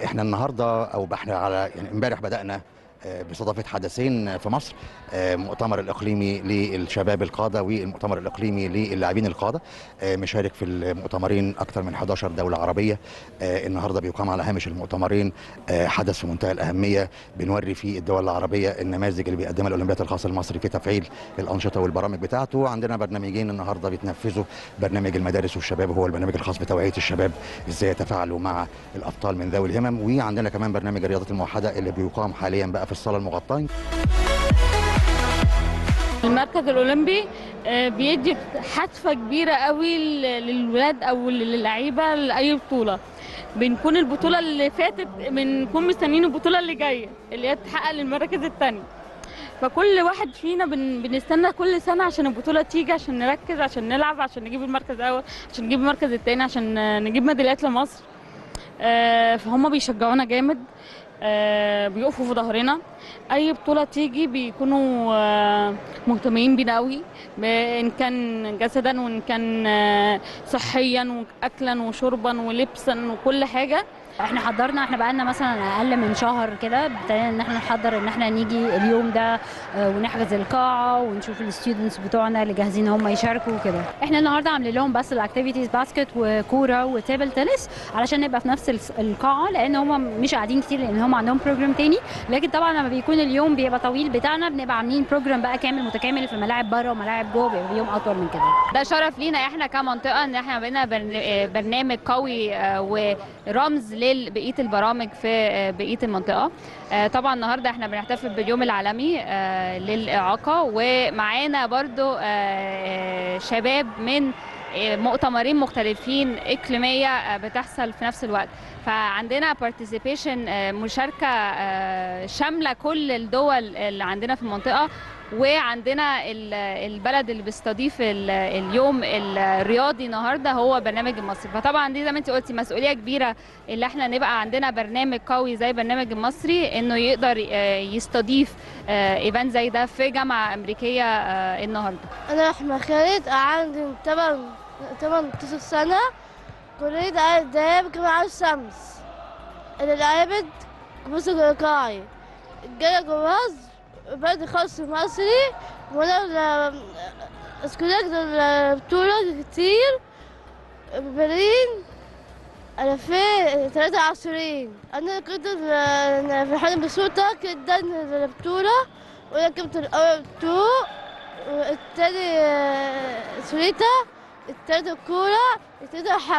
احنا النهارده او احنا على يعني امبارح بدانا باستضافه حدثين في مصر، المؤتمر الاقليمي للشباب القاده والمؤتمر الاقليمي للاعبين القاده. مشارك في المؤتمرين اكثر من 11 دوله عربيه. النهارده بيقام على هامش المؤتمرين حدث في منتهى الاهميه، بنوري فيه الدول العربيه النماذج اللي بيقدمها الاولمبياد الخاص المصري في تفعيل الانشطه والبرامج بتاعته. عندنا برنامجين النهارده بيتنفذوا، برنامج المدارس والشباب هو البرنامج الخاص بتوعيه الشباب ازاي يتفاعلوا مع الابطال من ذوي الهمم، وعندنا كمان برنامج الرياضات الموحده اللي بيقام حاليا بقى في الصاله المغطاه. المركز الأولمبي بيدي حتفة كبيرة قوي للولاد أو للعيبة لأي بطولة. بنكون البطولة اللي فاتت بنكون مستنيين البطولة اللي جاية اللي هي تتحقق للمراكز التانية. فكل واحد فينا بنستنى كل سنة عشان البطولة تيجي، عشان نركز، عشان نلعب، عشان نجيب المركز الأول، عشان نجيب المركز التاني، عشان نجيب ميداليات لمصر. فهم بيشجعونا جامد، بيقفوا في ظهرنا. اي بطوله تيجي بيكونوا مهتمين بينا قوي، ان كان جسدا وان كان صحيا واكلا وشربا ولبسا وكل حاجه. احنا حضرنا، احنا بقالنا مثلا اقل من شهر كده ابتدينا ان احنا نحضر ان احنا نيجي اليوم ده ونحجز القاعه ونشوف الستودنتس بتوعنا اللي جاهزين هم يشاركوا وكده. احنا النهارده عاملين لهم بس الاكتيفيتيز باسكت وكوره وتيبل تنس علشان نبقى في نفس القاعه، لان هم مش قاعدين كتير لان هم عندهم بروجرام تاني. لكن طبعا لما بيكون اليوم بيبقى طويل بتاعنا بنبقى عاملين بروجرام بقى كامل متكامل في ملاعب بره وملاعب جوه، بيبقى يوم اطول من كده. ده شرف لينا احنا كمنطقه ان احنا بقينا برنامج قوي ورمز لبقيه البرامج في بقيه المنطقه. طبعا النهارده احنا بنحتفل باليوم العالمي للاعاقه، ومعانا برضو شباب من مؤتمرين مختلفين اقليميه بتحصل في نفس الوقت. فعندنا participation، مشاركه شامله كل الدول اللي عندنا في المنطقه، وعندنا البلد اللي بيستضيف اليوم الرياضي النهارده هو برنامج المصري. فطبعا دي زي ما انت قلتي مسؤوليه كبيره اللي احنا نبقى عندنا برنامج قوي زي برنامج المصري، انه يقدر يستضيف ايفنت زي ده في جامعه امريكيه النهارده. انا احمد خالد، عندي 18 سنه، كليه اداب جامعه الشمس. انا لعبت موسيقى ايقاعي، جايه جواز بعد خاص مصري، وانا اسكولات البطولة كتير. برلين 2023 انا كنت فرحانة بصوتها جدا البطولة، وانا كنت الاول والتاني سويتا، التالت الكورة، التالت